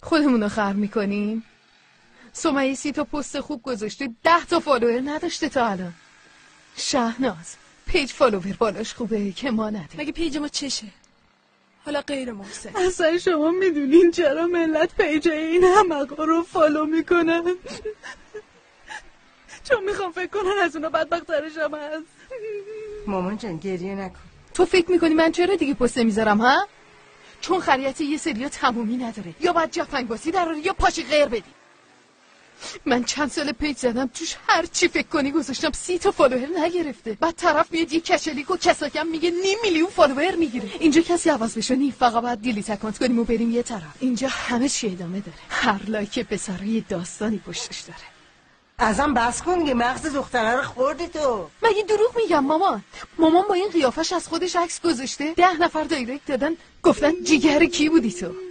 خودمونو خر میکنیم. سمیه 30 تا پست خوب گذاشته، 10 تا فالوور نداشته تا الان. شهناز پیج فالوور بالاش خوبه که ما ندیم. مگه پیج ما چشه؟ حالا غیر محسن. اصلا شما میدونین چرا ملت پیج این همقا رو فالو میکنن؟ چون میخوام فکر کنن از اونا بدبخترشم هست. مامان جان گریه نکن. تو فکر میکنی من چرا دیگه پست میذارم ها؟ چون خریت یه سریا تمومی نداره، یا باید جفنگ باسی دراره یا پاشی غیر بدی. من چند سال پیج زدم، توش هر چی فکر کنی گذاشتم، 30 تا فالوور نگرفته. بعد طرف میاد یه کچلیک و کساکم میگه 500,000 فالوور میگیره. اینجا کسی عوض بشه نی، فقط باید دیلیت اکانت کنیم و بریم یه طرف. اینجا همه چی ادامه داره، هر لایک پسره یه داستانی پشتش داره. ازم بس کن دیگه، مغز دختره رو خوردی تو. مگه دروغ میگم مامان با این قیافش از خودش عکس گذاشته، 10 نفر دایرکت دادن گفتن جیگر کی بودی تو.